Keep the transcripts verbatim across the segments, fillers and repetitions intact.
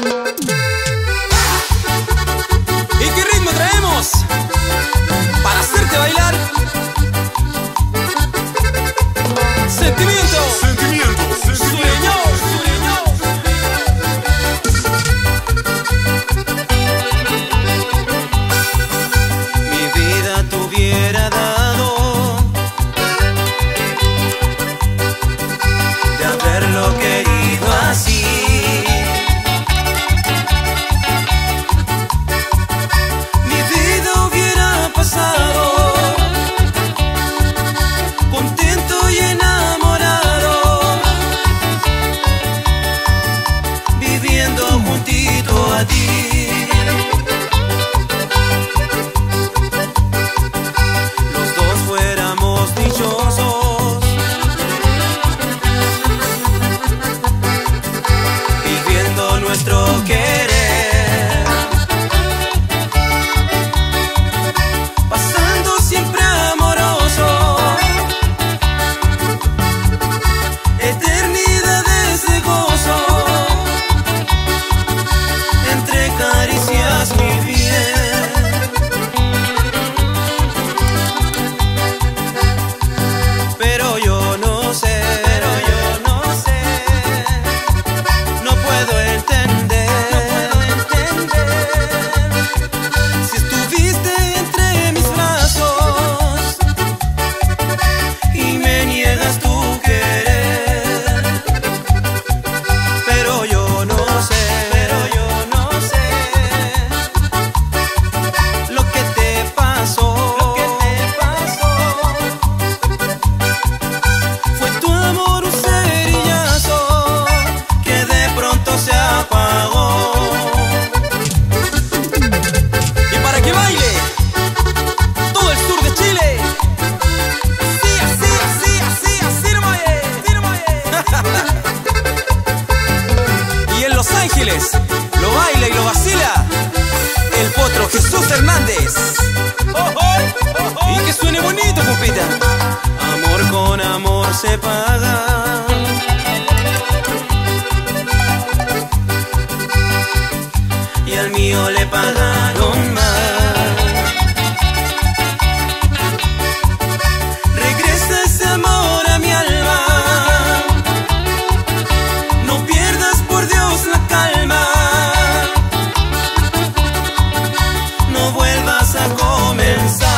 ¿Y qué ritmo traemos para hacerte bailar? Sentimiento, Sentimiento, sueño, sueño. Mi vida te hubiera dado de haberlo querido así. Mi vida hubiera pasado contento y enamorado, viviendo juntito a ti. Los dos fuéramos dichosos, viviendo nuestro querer, pasando siempre amoroso, eternidades de gozo, entre caricias mi bien. Pero yo no sé, pero yo no sé, no puedo entender, no puedo entender, si estuviste entre mis brazos y me niegas tu querer. Pero yo no sé, pero yo no sé lo que te pasó, lo que te pasó. Fue tu amor un cerillazo que de pronto se apagó. Y para que baile todo el sur de Chile, así, así, así, así, así nomás, así nomás. Y en Los Ángeles lo baila y lo vacila el potro Jesús Hernández. Y que suene bonito, pupita. Amor con amor se paga, y al mío le pagaron más. Regresa ese amor a mi alma, no pierdas por Dios la calma, no vuelvas a comenzar.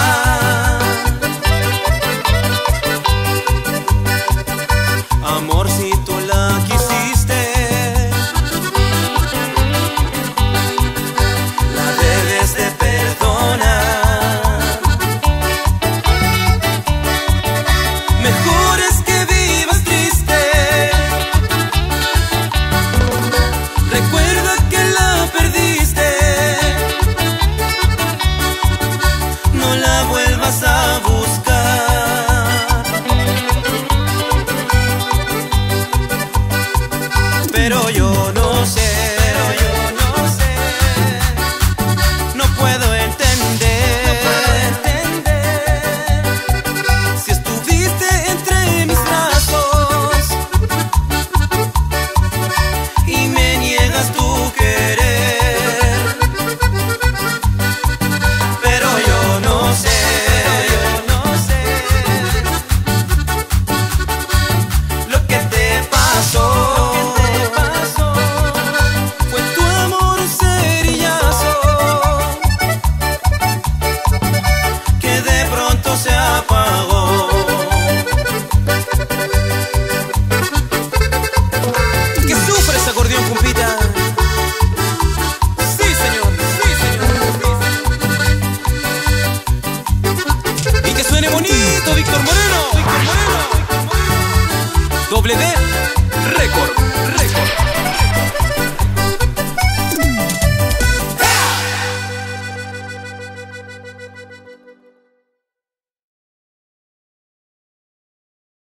Amor, si tú la quisiste, la debes de perdonar. Mejor es que vivas triste. Recuerda que la perdiste, no la vuelvas a buscar. Pero yo no sé,